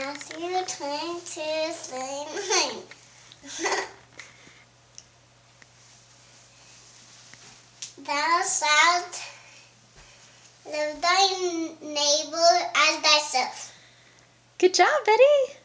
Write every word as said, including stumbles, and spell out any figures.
Matthew twenty-two, thirty-nine. Thou shalt love thy neighbor as thyself. Good job, Betty.